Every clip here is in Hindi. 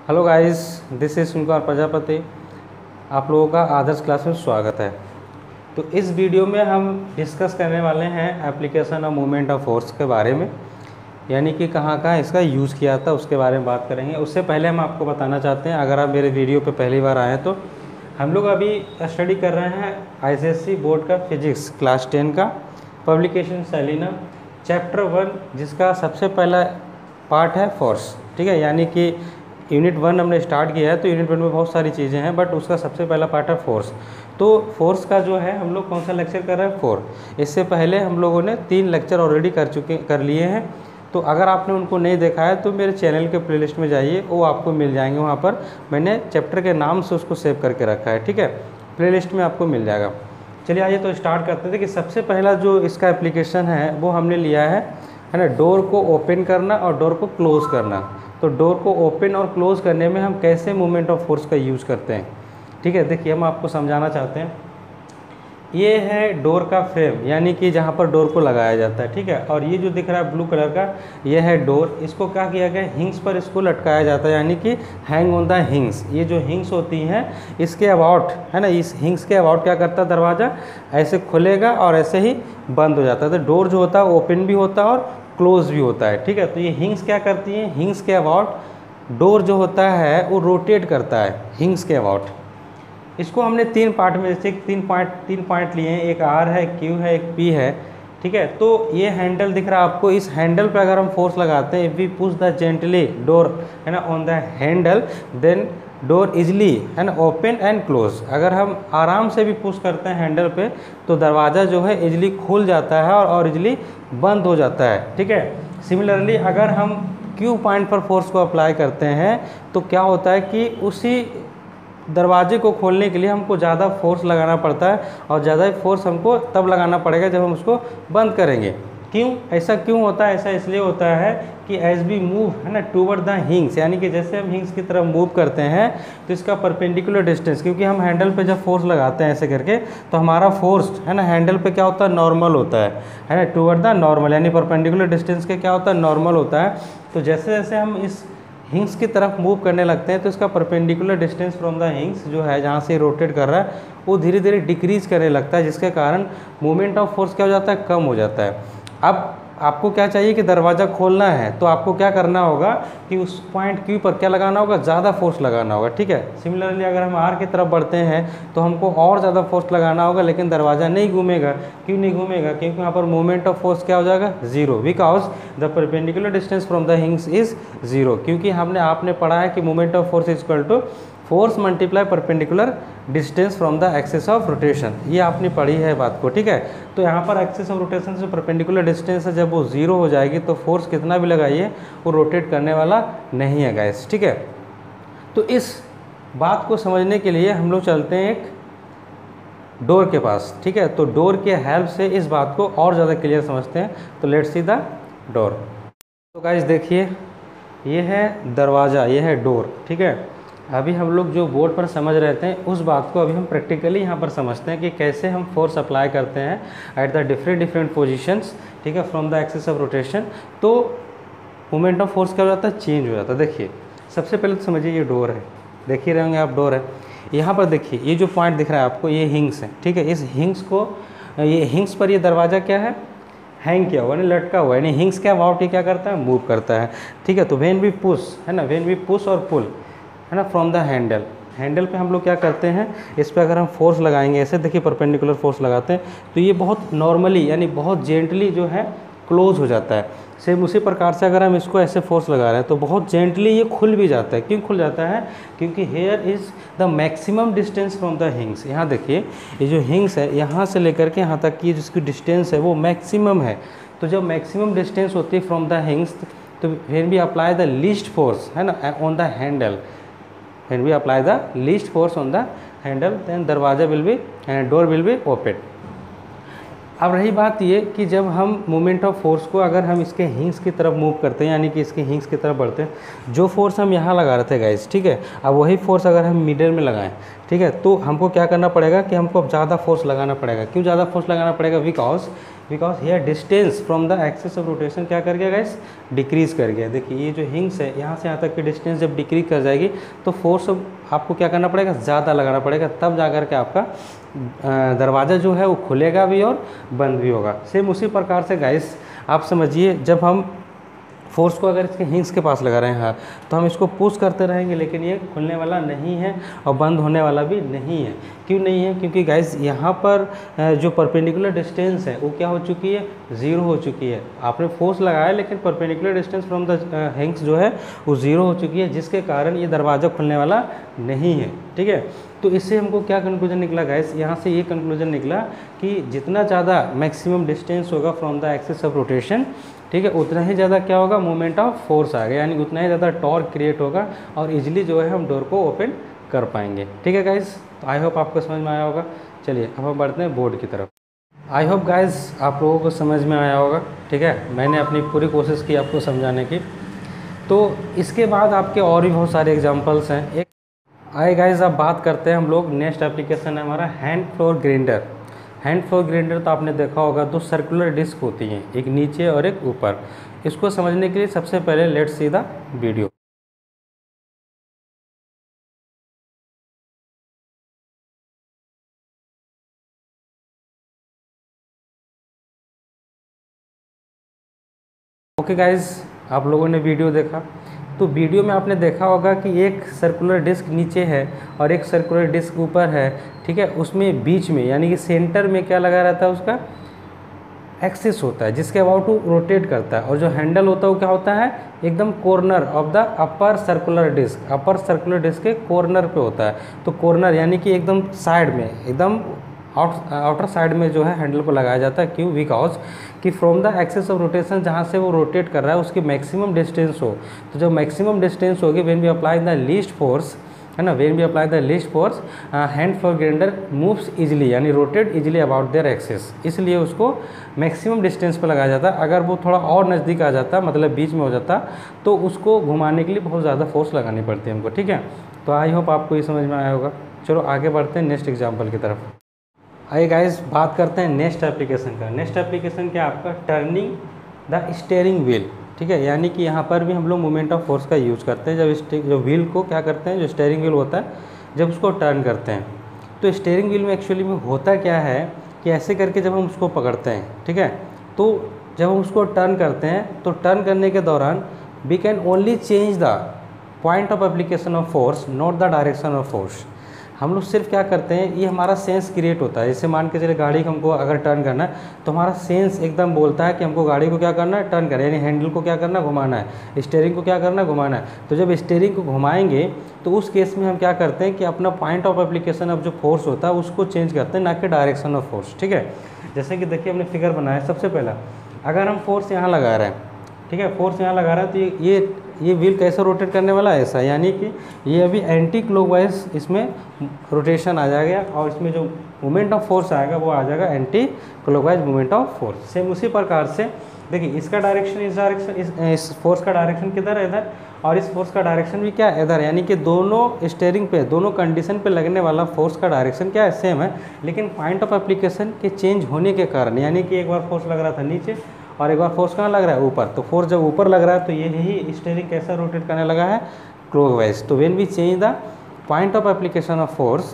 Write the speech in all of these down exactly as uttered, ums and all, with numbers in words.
हेलो गाइस, दिस इज सुनकर प्रजापति। आप लोगों का आदर्श क्लास में स्वागत है। तो इस वीडियो में हम डिस्कस करने वाले हैं application of movement of force के बारे में, यानी कि कहाँ कहाँ इसका यूज़ किया था उसके बारे में बात करेंगे। उससे पहले हम आपको बताना चाहते हैं, अगर आप मेरे वीडियो पे पहली बार आए हैं तो हम लोग अभी स्टडी कर रहे हैं I C S C board का फिजिक्स क्लास टेन का पब्लिकेशन सेलिना चैप्टर वन, जिसका सबसे पहला पार्ट है फोर्स। ठीक है, यानी कि यूनिट वन हमने स्टार्ट किया है, तो यूनिट वन में बहुत सारी चीज़ें हैं, बट उसका सबसे पहला पार्ट है फोर्स। तो फोर्स का जो है हम लोग कौन सा लेक्चर कर रहे हैं, फोर। इससे पहले हम लोगों ने तीन लेक्चर ऑलरेडी कर चुके कर लिए हैं। तो अगर आपने उनको नहीं देखा है तो मेरे चैनल के प्लेलिस्ट में जाइए, वो आपको मिल जाएंगे। वहाँ पर मैंने चैप्टर के नाम से उसको सेव करके रखा है। ठीक है, प्लेलिस्ट में आपको मिल जाएगा। चलिए आइए तो स्टार्ट करते थे कि सबसे पहला जो इसका एप्लीकेशन है वो हमने लिया है है ना, डोर को ओपन करना और डोर को क्लोज़ करना। तो डोर को ओपन और क्लोज़ करने में हम कैसे मूवमेंट ऑफ फोर्स का यूज़ करते हैं। ठीक है, देखिए हम आपको समझाना चाहते हैं। ये है डोर का फ्रेम, यानी कि जहाँ पर डोर को लगाया जाता है। ठीक है, और ये जो दिख रहा है ब्लू कलर का, ये है डोर। इसको क्या किया गया, हिंग्स पर इसको लटकाया जाता है, यानी कि हैंग ऑन द हिंग्स। ये जो हिंग्स होती हैं इसके अबाउट है ना, इस हिंग्स के अबाउट क्या करता है, दरवाज़ा ऐसे खुलेगा और ऐसे ही बंद हो जाता है। तो डोर जो होता है ओपन भी होता है और क्लोज भी होता है। ठीक है, तो ये हिंग्स क्या करती हैं, हिंग्स के अबाउट डोर जो होता है वो रोटेट करता है हिंग्स के अबाउट। इसको हमने तीन पार्ट में, जैसे तीन पॉइंट तीन पॉइंट लिए हैं, एक आर है, क्यू है, एक पी है। ठीक है, तो ये हैंडल दिख रहा है आपको, इस हैंडल पे अगर हम फोर्स लगाते हैं, if we push the gently door है ना on the handle, then door easily है ना ओपन एंड क्लोज। अगर हम आराम से भी पुश करते हैं हैंडल पे तो दरवाज़ा जो है इजली खुल जाता है और, और इजली बंद हो जाता है। ठीक है, सिमिलरली अगर हम क्यू पॉइंट पर फोर्स को अप्लाई करते हैं तो क्या होता है कि उसी दरवाजे को खोलने के लिए हमको ज़्यादा फोर्स लगाना पड़ता है, और ज़्यादा फोर्स हमको तब लगाना पड़ेगा जब हम उसको बंद करेंगे। क्यों ऐसा क्यों होता है, ऐसा इसलिए होता है कि एज बी मूव है ना टूवर्ड द हिंग्स, यानी कि जैसे हम हिंग्स की तरफ मूव करते हैं तो इसका परपेंडिकुलर डिस्टेंस, क्योंकि हम हैंडल पे जब फोर्स लगाते हैं ऐसे करके तो हमारा फोर्स है ना हैंडल पे क्या होता है, नॉर्मल होता है है ना टूवर्ड द नॉर्मल, यानी परपेंडिकुलर डिस्टेंस के क्या होता है, नॉर्मल होता है। तो जैसे जैसे हम इस हिंग्स की तरफ मूव करने लगते हैं तो इसका perpendicular distance from the hinges जो है, जहाँ से रोटेट कर रहा है, वो धीरे धीरे डिक्रीज करने लगता है, जिसके कारण मूवमेंट ऑफ फोर्स क्या हो जाता है, कम हो जाता है। अब आपको क्या चाहिए कि दरवाज़ा खोलना है, तो आपको क्या करना होगा कि उस पॉइंट क्यू पर क्या लगाना होगा, ज़्यादा फोर्स लगाना होगा। ठीक है, सिमिलरली अगर हम आर की तरफ बढ़ते हैं तो हमको और ज़्यादा फोर्स लगाना होगा, लेकिन दरवाज़ा नहीं घूमेगा। क्यों नहीं घूमेगा, क्योंकि यहाँ पर मूवमेंट ऑफ फोर्स क्या हो जाएगा, zero, because the perpendicular distance from the hinges is zero. क्योंकि हमने आपने पढ़ा है कि movement of force is equal to force multiply perpendicular distance from the axis of rotation. ये आपने पढ़ी है बात को। ठीक है, तो यहाँ पर एक्सिस ऑफ रोटेशन से परपेंडिकुलर डिस्टेंस है, जब वो जीरो हो जाएगी तो फोर्स कितना भी लगाइए वो रोटेट करने वाला नहीं है गाइस। ठीक है, तो इस बात को समझने के लिए हम लोग चलते हैं एक डोर के पास। ठीक है, तो डोर के हेल्प से इस बात को और ज़्यादा क्लियर समझते हैं। तो लेट्स सी द डोर। तो गाइस देखिए, ये है दरवाज़ा, ये है डोर। ठीक है, अभी हम लोग जो बोर्ड पर समझ रहे थे उस बात को अभी हम प्रैक्टिकली यहाँ पर समझते हैं कि कैसे हम फोर्स अप्लाई करते हैं at the different different positions. ठीक है, from the axis of rotation, तो मोमेंट ऑफ फोर्स क्या हो जाता है, चेंज हो जाता है। देखिए सबसे पहले तो समझिए ये डोर है, देख ही रहे होंगे आप, डोर है। यहाँ पर देखिए ये जो पॉइंट दिख रहा है आपको, ये हिंग्स है। ठीक है, इस हिंग्स को, ये हिंग्स पर ये दरवाज़ा क्या है, हैंग किया हुआ है, लटका हुआ है, यानी हिंग्स के अबाउट ये क्या करता है, मूव करता है। ठीक है, तो व्हेन वी पुश है ना, व्हेन वी पुश और पुल है ना फ्रॉम द हैंडल, हैंडल पे हम लोग क्या करते हैं, इस पर अगर हम फोर्स लगाएंगे ऐसे, देखिए परपेंडिकुलर फोर्स लगाते हैं तो ये बहुत नॉर्मली यानी बहुत जेंटली जो है क्लोज हो जाता है। सेम उसी प्रकार से अगर हम इसको ऐसे फोर्स लगा रहे हैं तो बहुत जेंटली ये खुल भी जाता है। क्यों खुल जाता है, क्योंकि here is the maximum distance from the hinges. यहाँ देखिए ये जो हिंग्स है यहाँ से लेकर के यहाँ तक की जिसकी डिस्टेंस है वो मैक्सिमम है। तो जब मैक्सिमम डिस्टेंस होती है फ्रॉम द हिंग्स, तो when we apply the least force है ना on the handle, when we apply the least force on the handle, then दरवाजा will be and door will be open। अब रही बात ये कि जब हम मोमेंट ऑफ फोर्स को अगर हम इसके हिंग्स की तरफ मूव करते हैं, यानी कि इसके हिंग्स की तरफ बढ़ते हैं, जो फोर्स हम यहाँ लगा रहे थे गाइस, ठीक है, अब वही फोर्स अगर हम मिडल में लगाएं, ठीक है। तो हमको क्या करना पड़ेगा कि हमको अब ज़्यादा फोर्स लगाना पड़ेगा। क्यों ज़्यादा फोर्स लगाना पड़ेगा? Because because here distance from the axis of rotation क्या कर गया गाइस? डिक्रीज़ कर गया। देखिए ये जो हिंग्स है यहाँ से यहाँ तक की डिस्टेंस जब डिक्रीज कर जाएगी तो फोर्स आपको क्या करना पड़ेगा? ज़्यादा लगाना पड़ेगा, तब जा कर के आपका दरवाज़ा जो है वो खुलेगा भी और बंद भी होगा। सेम उसी प्रकार से गाइस आप समझिए, जब हम फोर्स को अगर इसके हिंग्स के पास लगा रहे हैं तो हम इसको पुश करते रहेंगे, लेकिन ये खुलने वाला नहीं है और बंद होने वाला भी नहीं है। क्यों नहीं है? क्योंकि गाइस यहाँ पर जो परपेंडिकुलर डिस्टेंस है वो क्या हो चुकी है? ज़ीरो हो चुकी है। आपने फोर्स लगाया लेकिन perpendicular distance from the hinges जो है वो ज़ीरो हो चुकी है, जिसके कारण ये दरवाज़ा खुलने वाला नहीं है। ठीक है। तो इससे हमको क्या कंक्लूजन निकला गाइस? यहाँ से ये कंक्लूजन निकला कि जितना ज़्यादा मैक्सिमम डिस्टेंस होगा from the axis of rotation, ठीक है, उतना ही ज़्यादा क्या होगा? मोमेंट ऑफ फोर्स आएगा, यानी उतना ही ज़्यादा टॉर्क क्रिएट होगा और इजीली जो है हम डोर को ओपन कर पाएंगे। ठीक है गाइस, तो आई होप आपको समझ में आया होगा। चलिए अब हम बढ़ते हैं बोर्ड की तरफ। आई होप गाइस आप लोगों को समझ में आया होगा। ठीक है, मैंने अपनी पूरी कोशिश की आपको समझाने की। तो इसके बाद आपके और भी बहुत सारे एग्जाम्पल्स हैं। एक आए गाइस, अब बात करते हैं हम लोग, नेक्स्ट एप्लीकेशन है हमारा hand flour grinder. Hand flour grinder तो आपने देखा होगा, दो सर्कुलर डिस्क होती हैं, एक नीचे और एक ऊपर। इसको समझने के लिए सबसे पहले let's see the video. Okay guys, आप लोगों ने वीडियो देखा, तो वीडियो में आपने देखा होगा कि एक सर्कुलर डिस्क नीचे है और एक सर्कुलर डिस्क ऊपर है। ठीक है, उसमें बीच में यानी कि सेंटर में क्या लगा रहता है? उसका एक्सिस होता है जिसके अबाउट वो रोटेट करता है, और जो हैंडल होता है वो क्या होता है? एकदम corner of the upper circular disc, upper circular disc के कॉर्नर पे होता है। तो कॉर्नर यानी कि एकदम साइड में, एकदम आउट आउटर साइड में जो है हैंडल को लगाया जाता है। क्यों? बिकॉज कि from the axis of rotation जहाँ से वो रोटेट कर रहा है उसकी मैक्सिमम डिस्टेंस हो। तो जब मैक्सिमम डिस्टेंस होगी, when we apply the least force, है ना, when we apply the least force, hand flour grinder moves easily, यानी rotate easily about their axis, इसलिए उसको मैक्सिमम डिस्टेंस पर लगाया जाता है। अगर वो थोड़ा और नज़दीक आ जाता, मतलब बीच में हो जाता, तो उसको घुमाने के लिए बहुत ज़्यादा फोर्स लगानी पड़ती है हमको। ठीक है, तो आई होप आपको ये समझ में आया होगा। चलो आगे बढ़ते हैं नेक्स्ट एग्जाम्पल की तरफ। आइए गाइस, बात करते हैं नेक्स्ट एप्लीकेशन का। नेक्स्ट एप्लीकेशन क्या आपका? Turning the steering wheel. ठीक है, यानी कि यहाँ पर भी हम लोग मोमेंट ऑफ फोर्स का यूज़ करते हैं। जब जो व्हील को क्या करते हैं, जो स्टीयरिंग व्हील होता है, जब उसको टर्न करते हैं, तो स्टीयरिंग व्हील में एक्चुअली में होता क्या है कि ऐसे करके जब हम उसको पकड़ते हैं, ठीक है, तो जब हम उसको टर्न करते हैं तो टर्न करने के दौरान we can only change the point of application of force, not the direction of force. हम लोग सिर्फ क्या करते हैं, ये हमारा सेंस क्रिएट होता है। जैसे मान के चले गाड़ी को हमको अगर टर्न करना है तो हमारा सेंस एकदम बोलता है कि हमको गाड़ी को क्या करना है? टर्न करना है, यानी हैंडल को क्या करना है? घुमाना है। स्टीयरिंग को क्या करना है? घुमाना है। तो जब स्टीयरिंग को घुमाएंगे तो उस केस में हम क्या करते हैं कि अपना पॉइंट ऑफ एप्लीकेशन ऑफ जो फोर्स होता है उसको चेंज करते हैं, ना कि डायरेक्शन ऑफ फोर्स। ठीक है, जैसे कि देखिए हमने फिगर बनाया। सबसे पहला अगर हम फोर्स यहाँ लगा रहे हैं, ठीक है, फोर्स यहाँ लगा रहा है, तो ये ये ये व्हील कैसे रोटेट करने वाला है? ऐसा, यानी कि ये अभी एंटी क्लॉकवाइज इसमें रोटेशन आ जाएगा और इसमें जो मोमेंट ऑफ फोर्स आएगा वो आ जाएगा anti clockwise moment of force. Same उसी प्रकार से देखिए, इसका डायरेक्शन इस डायरेक्शन, इस, इस फोर्स का डायरेक्शन किधर है? इधर, और इस फोर्स का डायरेक्शन भी क्या है? इधर, यानी कि दोनों स्टीयरिंग पे, दोनों कंडीशन पे लगने वाला फोर्स का डायरेक्शन क्या है? सेम है, लेकिन पॉइंट ऑफ एप्लीकेशन के चेंज होने के कारण, यानी कि एक बार फोर्स लग रहा था नीचे और एक बार फोर्स कहाँ लग रहा है? ऊपर। तो फोर्स जब ऊपर लग रहा है तो ये ही स्टीयरिंग कैसा रोटेट करने लगा है? क्लॉकवाइज। तो when we change the point of application of force,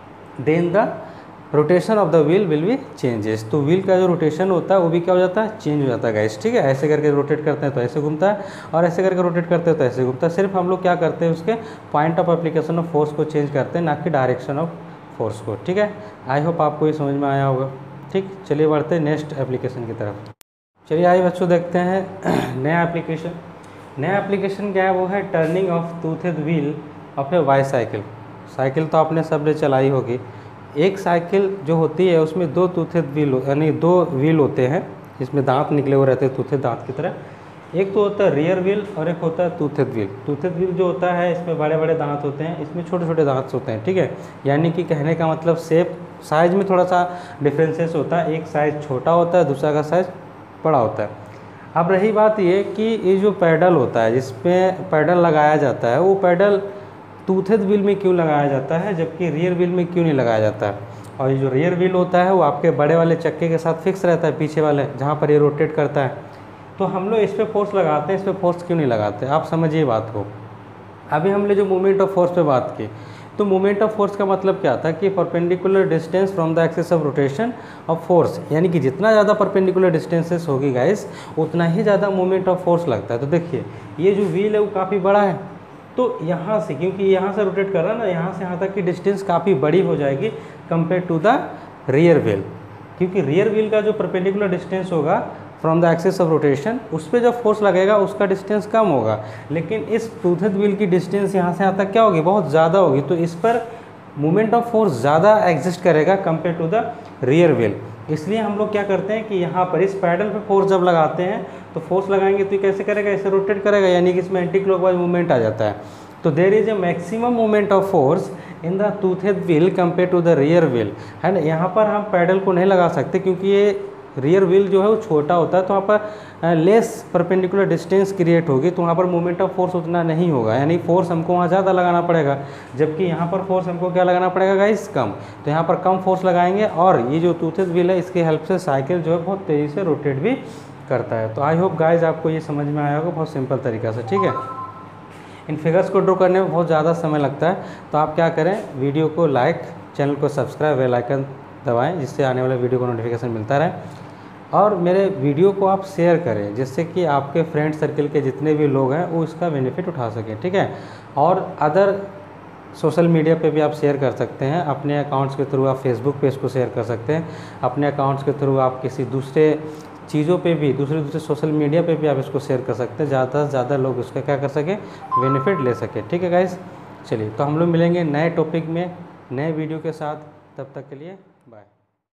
then the rotation of the wheel will be changes. तो व्हील का जो रोटेशन होता है वो भी क्या हो जाता है? चेंज हो जाता है गाइस। ठीक है, ऐसे करके रोटेट करते हैं तो ऐसे घूमता है, और ऐसे करके रोटेट करते हैं तो ऐसे घूमता है। सिर्फ हम लोग क्या करते हैं, उसके point of application of force को चेंज करते हैं, ना कि डायरेक्शन ऑफ फोर्स को। ठीक है, आई होप आपको ये समझ में आया होगा। ठीक, चलिए बढ़ते हैं नेक्स्ट एप्लीकेशन की तरफ। चलिए आइए बच्चों, देखते हैं नया एप्लीकेशन। नया एप्लीकेशन क्या है? वो है turning of toothed wheel of a bicycle. Cycle तो आपने सबने चलाई होगी। एक साइकिल जो होती है उसमें दो टूथेड व्हील, यानी दो व्हील होते हैं, इसमें दांत निकले हुए रहते हैं टूथेड दांत की तरह। एक तो होता है रियर व्हील और एक होता है टूथेड व्हील। टूथेड व्हील जो होता है इसमें बड़े बड़े दांत होते हैं, इसमें छोटे छोटे दांत होते हैं। ठीक है, यानी कि कहने का मतलब शेप, साइज में थोड़ा सा डिफरेंसेस होता है। एक साइज़ छोटा होता है, दूसरा का साइज़ बड़ा होता है। अब रही बात ये कि ये जो पैडल होता है, जिसमें पैडल लगाया जाता है, वो पैडल टूथेड व्हील में क्यों लगाया जाता है जबकि रियर व्हील में क्यों नहीं लगाया जाता है। और ये जो रियर व्हील होता है वो आपके बड़े वाले चक्के के साथ फिक्स रहता है, पीछे वाले जहाँ पर ये रोटेट करता है। तो हम लोग इस पर फोर्स लगाते हैं, इस पर फोर्स क्यों नहीं लगाते, आप समझिए बात को। अभी हमने जो मोमेंट ऑफ फोर्स पे बात की, तो मोमेंट ऑफ फोर्स का मतलब क्या था कि perpendicular distance from the axis of rotation of force, यानी कि जितना ज़्यादा परपेंडिकुलर डिस्टेंसेस होगी गाइस उतना ही ज़्यादा मोमेंट ऑफ फोर्स लगता है। तो देखिए ये जो व्हील है वो काफ़ी बड़ा है, तो यहाँ से, क्योंकि यहाँ से रोटेट कर रहा है ना, यहाँ से यहाँ तक की डिस्टेंस काफ़ी बड़ी हो जाएगी compare to the rear wheel, क्योंकि रियर व्हील का जो परपेंडिकुलर डिस्टेंस होगा from the axis of rotation उस पर जब फोर्स लगेगा उसका डिस्टेंस कम होगा, लेकिन इस टूथेड व्हील की डिस्टेंस यहाँ से यहाँ तक क्या होगी, बहुत ज़्यादा होगी। तो इस पर मोमेंट ऑफ फोर्स ज़्यादा एग्जिस्ट करेगा compare to the rear wheel. इसलिए हम लोग क्या करते हैं कि यहाँ पर इस पैडल पे फोर्स जब लगाते हैं तो फोर्स लगाएंगे तो ये कैसे करेगा, ऐसे रोटेट करेगा, यानी कि इसमें एंटी क्लॉकवाइज मूवमेंट आ जाता है। तो there is a maximum movement of force in the toothed wheel compare to the rear wheel, है ना। यहाँ पर हम पैडल को नहीं लगा सकते क्योंकि ये रियर व्हील जो है वो छोटा होता है, तो वहाँ पर लेस परपेंडिकुलर डिस्टेंस क्रिएट होगी, तो वहाँ पर मोमेंट ऑफ फोर्स उतना नहीं होगा, यानी फोर्स हमको वहाँ ज़्यादा लगाना पड़ेगा, जबकि यहाँ पर फोर्स हमको क्या लगाना पड़ेगा गाइस, कम। तो यहाँ पर कम फोर्स लगाएंगे और ये जो टूथेड व्हील है इसकी हेल्प से साइकिल जो है बहुत तेज़ी से रोटेट भी करता है। तो आई होप गाइज आपको ये समझ में आया होगा बहुत सिंपल तरीका से, ठीक है। इन फिगर्स को ड्रॉ करने में बहुत ज़्यादा समय लगता है, तो आप क्या करें, वीडियो को लाइक, चैनल को सब्सक्राइब, बेल आइकन दबाएं जिससे आने वाले वीडियो को नोटिफिकेशन मिलता रहे, और मेरे वीडियो को आप शेयर करें जिससे कि आपके फ्रेंड सर्कल के जितने भी लोग हैं वो इसका बेनिफिट उठा सकें, ठीक है। और अदर सोशल मीडिया पे भी आप शेयर कर सकते हैं, अपने अकाउंट्स के थ्रू आप फेसबुक पे इसको शेयर कर सकते हैं, अपने अकाउंट्स के थ्रू आप किसी दूसरे चीज़ों पे भी, दूसरे दूसरे सोशल मीडिया पे भी आप इसको शेयर कर सकते हैं, ज़्यादा से ज़्यादा लोग इसका क्या कर सकें, बेनिफिट ले सकें, ठीक है गाइस। चलिए तो हम लोग मिलेंगे नए टॉपिक में नए वीडियो के साथ, तब तक के लिए बाय।